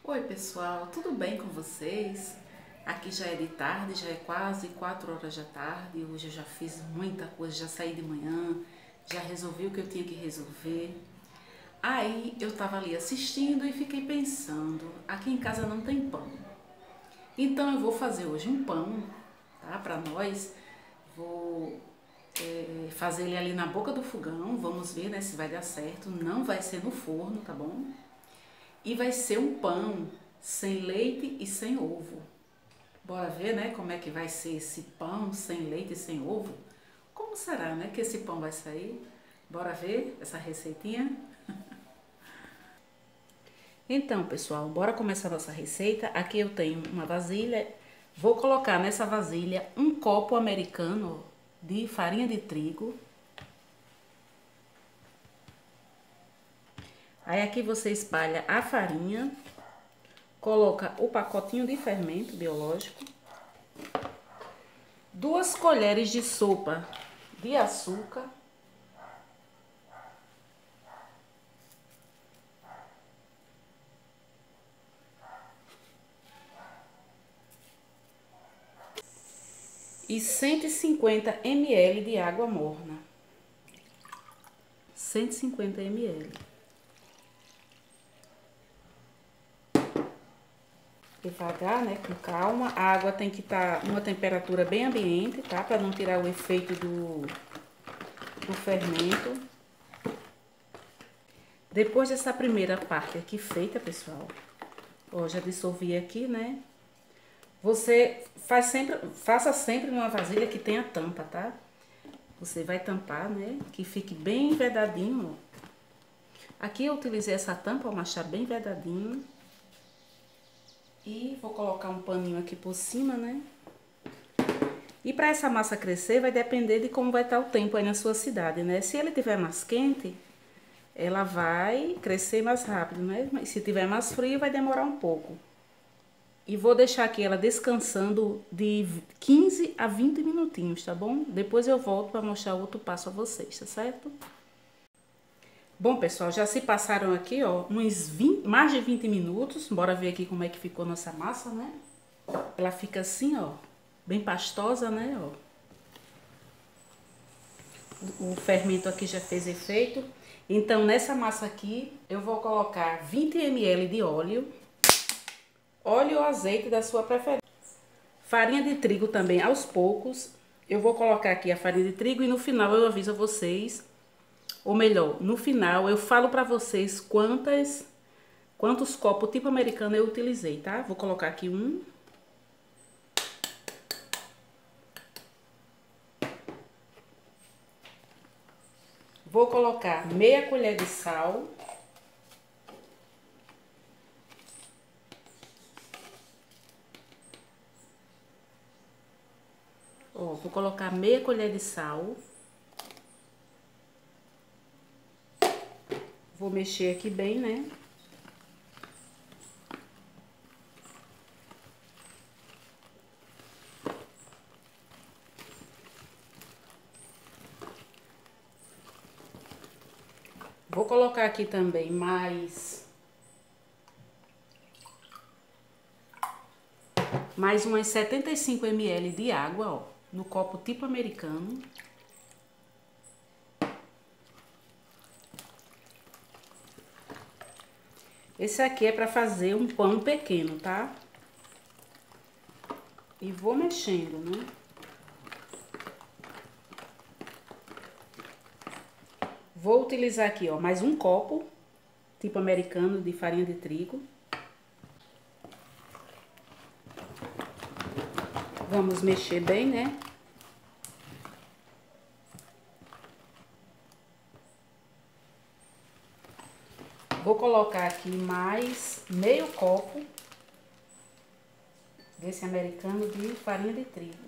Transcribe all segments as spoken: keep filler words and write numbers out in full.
Oi pessoal, tudo bem com vocês? Aqui já é de tarde, já é quase quatro horas da tarde. Hoje eu já fiz muita coisa, já saí de manhã, já resolvi o que eu tinha que resolver. Aí eu tava ali assistindo e fiquei pensando, aqui em casa não tem pão. Então eu vou fazer hoje um pão, tá? Para nós. Vou é, fazer ele ali na boca do fogão, vamos ver, né, se vai dar certo. Não vai ser no forno, tá bom? E vai ser um pão sem leite e sem ovo. Bora ver, né, como é que vai ser esse pão sem leite e sem ovo? Como será, né, que esse pão vai sair? Bora ver essa receitinha? Então, pessoal, bora começar a nossa receita. Aqui eu tenho uma vasilha. Vou colocar nessa vasilha um copo americano de farinha de trigo. Aí aqui você espalha a farinha, coloca o pacotinho de fermento biológico, duas colheres de sopa de açúcar, e cento e cinquenta mililitros de água morna. cento e cinquenta mililitros. Devagar, né, com calma. A água tem que estar numa temperatura bem ambiente, tá? Para não tirar o efeito do, do fermento. Depois dessa primeira parte aqui feita, pessoal, ó, já dissolvi aqui, né? Você faz sempre, faça sempre numa vasilha que tenha tampa, tá? Você vai tampar, né? Que fique bem vedadinho, ó. Aqui eu utilizei essa tampa para machar bem vedadinho. E vou colocar um paninho aqui por cima, né? E para essa massa crescer vai depender de como vai estar o tempo aí na sua cidade, né? Se ele tiver mais quente, ela vai crescer mais rápido, né? Mas se tiver mais frio, vai demorar um pouco. E vou deixar aqui ela descansando de quinze a vinte minutinhos, tá bom? Depois eu volto para mostrar outro passo a vocês, tá certo? Bom, pessoal, já se passaram aqui, ó, uns vinte, mais de vinte minutos. Bora ver aqui como é que ficou nossa massa, né? Ela fica assim, ó, bem pastosa, né, ó. O fermento aqui já fez efeito. Então, nessa massa aqui, eu vou colocar vinte mililitros de óleo. Óleo ou azeite da sua preferência. Farinha de trigo também, aos poucos. Eu vou colocar aqui a farinha de trigo e no final eu aviso a vocês. Ou melhor, no final eu falo pra vocês quantas, quantos copos tipo americano eu utilizei, tá? Vou colocar aqui um. Vou colocar meia colher de sal. Ó, vou colocar meia colher de sal. Vou mexer aqui bem, né? Vou colocar aqui também mais... Mais umas setenta e cinco mililitros de água, ó. No copo tipo americano. Esse aqui é para fazer um pão pequeno, tá? E vou mexendo, né? Vou utilizar aqui, ó, mais um copo, tipo americano, de farinha de trigo. Vamos mexer bem, né? Vou colocar aqui mais meio copo desse americano de farinha de trigo.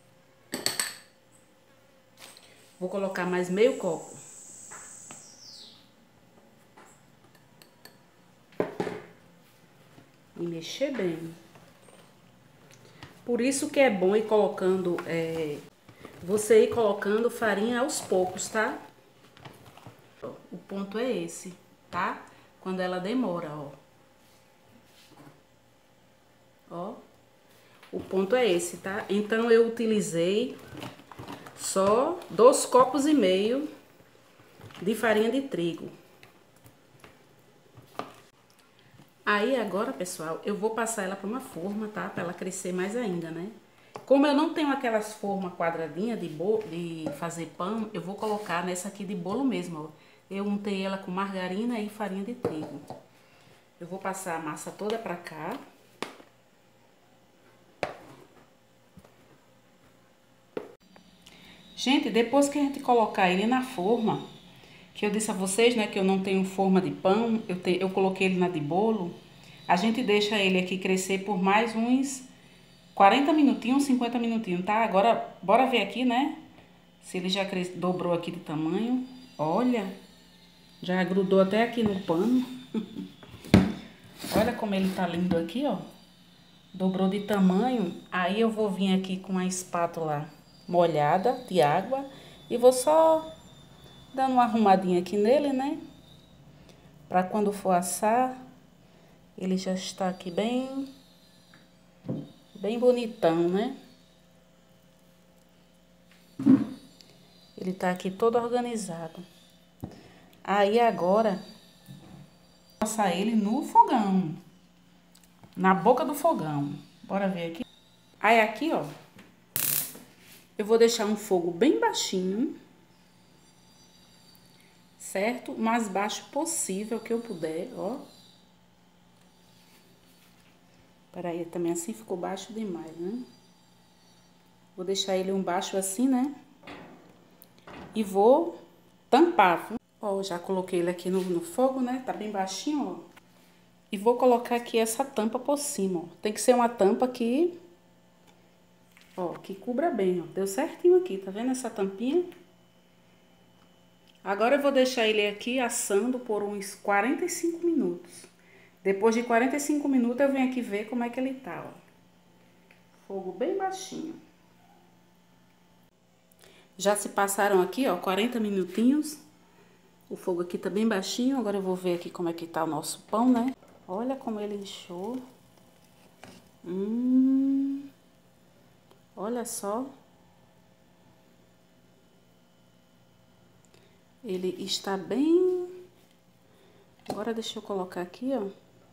Vou colocar mais meio copo. E mexer bem. Por isso que é bom ir colocando, é, você ir colocando farinha aos poucos, tá? O ponto é esse, tá? Quando ela demora, ó. O ponto é esse, tá? Então, eu utilizei só dois copos e meio de farinha de trigo. Aí, agora, pessoal, eu vou passar ela para uma forma, tá? Para ela crescer mais ainda, né? Como eu não tenho aquelas formas quadradinhas de, de fazer pão, eu vou colocar nessa aqui de bolo mesmo, ó. Eu untei ela com margarina e farinha de trigo. Eu vou passar a massa toda pra cá. Gente, depois que a gente colocar ele na forma, que eu disse a vocês, né, que eu não tenho forma de pão, eu, te, eu coloquei ele na de bolo, a gente deixa ele aqui crescer por mais uns quarenta minutinhos, cinquenta minutinhos, tá? Agora, bora ver aqui, né, se ele já cres... dobrou aqui de tamanho. Olha, já grudou até aqui no pano. Olha como ele tá lindo aqui, ó. Dobrou de tamanho. Aí eu vou vir aqui com a espátula molhada de água e vou só dando uma arrumadinha aqui nele, né? Pra quando for assar, ele já está aqui bem, bem bonitão, né? Ele tá aqui todo organizado. Aí agora, vou assar ele no fogão, na boca do fogão. Bora ver aqui. Aí aqui, ó, eu vou deixar um fogo bem baixinho, certo? O mais baixo possível que eu puder, ó. Peraí, também assim ficou baixo demais, né? Vou deixar ele um baixo assim, né? E vou tampar, viu? Ó, já coloquei ele aqui no, no fogo, né? Tá bem baixinho, ó. E vou colocar aqui essa tampa por cima, ó. Tem que ser uma tampa que, ó, que cubra bem, ó. Deu certinho aqui, tá vendo essa tampinha? Agora eu vou deixar ele aqui assando por uns quarenta e cinco minutos. Depois de quarenta e cinco minutos eu venho aqui ver como é que ele tá, ó. Fogo bem baixinho. Já se passaram aqui, ó, quarenta minutinhos. O fogo aqui tá bem baixinho. Agora eu vou ver aqui como é que tá o nosso pão, né? Olha como ele inchou. Hum. Olha só. Ele está bem... Agora deixa eu colocar aqui, ó.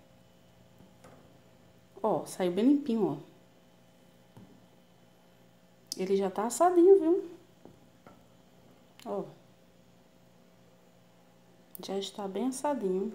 Ó, saiu bem limpinho, ó. Ele já tá assadinho, viu? Ó. Já está bem assadinho.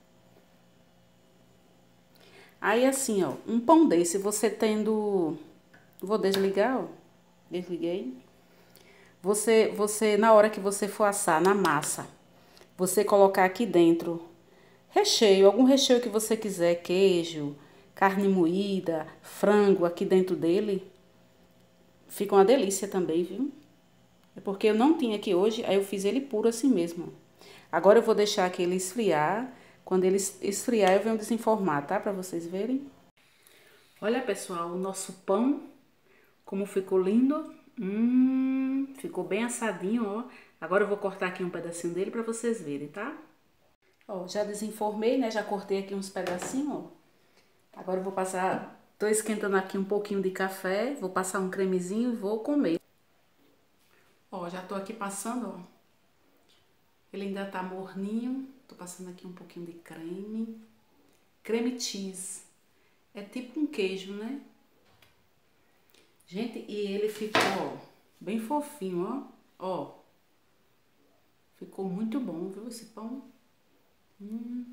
Aí, assim, ó, um pão desse, você tendo... Vou desligar, ó. Desliguei. Você, você, na hora que você for assar na massa, você colocar aqui dentro recheio, algum recheio que você quiser, queijo, carne moída, frango aqui dentro dele. Fica uma delícia também, viu? É porque eu não tinha aqui hoje, aí eu fiz ele puro assim mesmo. Agora eu vou deixar aqui ele esfriar. Quando ele esfriar, eu venho desenformar, tá? Pra vocês verem. Olha, pessoal, o nosso pão, como ficou lindo. Hum, ficou bem assadinho, ó. Agora eu vou cortar aqui um pedacinho dele pra vocês verem, tá? Ó, já desenformei, né? Já cortei aqui uns pedacinhos, ó. Agora eu vou passar... Tô esquentando aqui um pouquinho de café. Vou passar um cremezinho e vou comer. Ó, já tô aqui passando, ó. Ele ainda tá morninho. Tô passando aqui um pouquinho de creme. Creme cheese. É tipo um queijo, né? Gente, e ele ficou, ó, bem fofinho, ó. Ó. Ficou muito bom, viu, esse pão? Hum.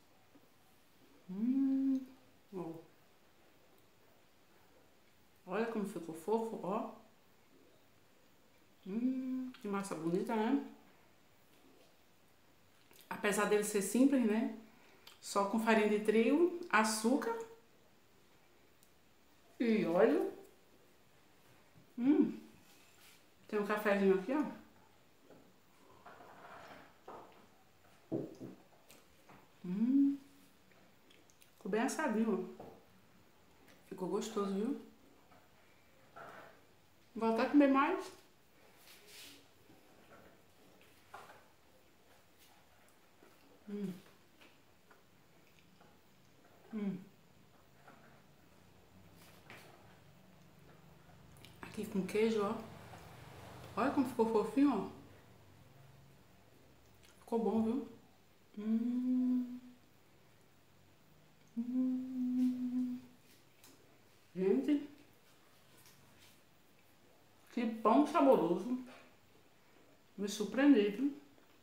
Hum. Ó. Olha como ficou fofo, ó. Hum, que massa bonita, né? Apesar dele ser simples, né? Só com farinha de trigo, açúcar e óleo. Hum. Tem um cafezinho aqui, ó. Hum. Ficou bem assadinho, ó. Ficou gostoso, viu? Vou até comer mais. Hum. Hum. Aqui com queijo, ó. Olha como ficou fofinho, ó. Ficou bom, viu? Hum. Hum. Gente, que pão saboroso. Me surpreendi, viu?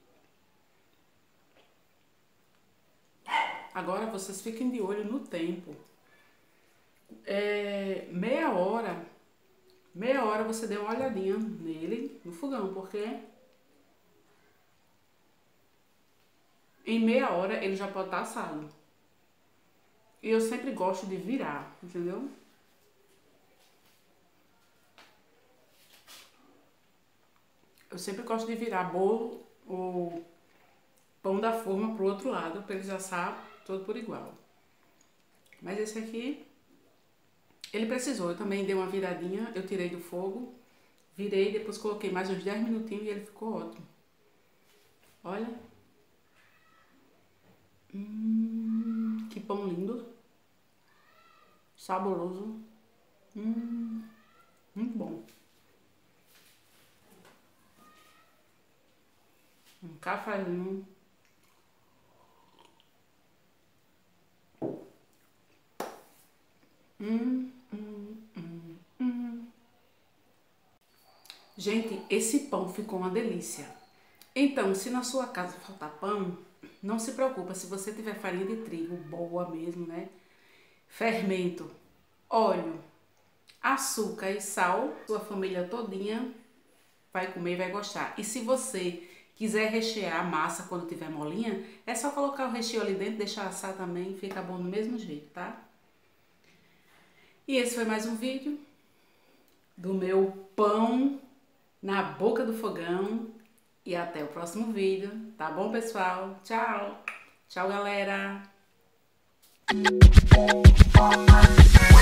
Agora vocês fiquem de olho no tempo. É, meia hora, meia hora você dê uma olhadinha nele, no fogão, porque em meia hora ele já pode estar assado. E eu sempre gosto de virar, entendeu? Eu sempre gosto de virar bolo ou pão da forma pro outro lado, para eles assar todo por igual. Mas esse aqui, ele precisou. Eu também dei uma viradinha, eu tirei do fogo, virei, depois coloquei mais uns dez minutinhos e ele ficou ótimo. Olha. Hum, que pão lindo. Saboroso. Hum, muito bom. Um cafezinho. Hum, hum, hum, hum. Gente, esse pão ficou uma delícia. Então, se na sua casa faltar pão, não se preocupa. Se você tiver farinha de trigo boa mesmo, né? Fermento, óleo, açúcar e sal, sua família todinha vai comer e vai gostar. E se você quiser rechear a massa quando tiver molinha, é só colocar o recheio ali dentro, deixar assar também, fica bom do mesmo jeito, tá? E esse foi mais um vídeo do meu pão na boca do fogão. E até o próximo vídeo, tá bom, pessoal? Tchau! Tchau, galera!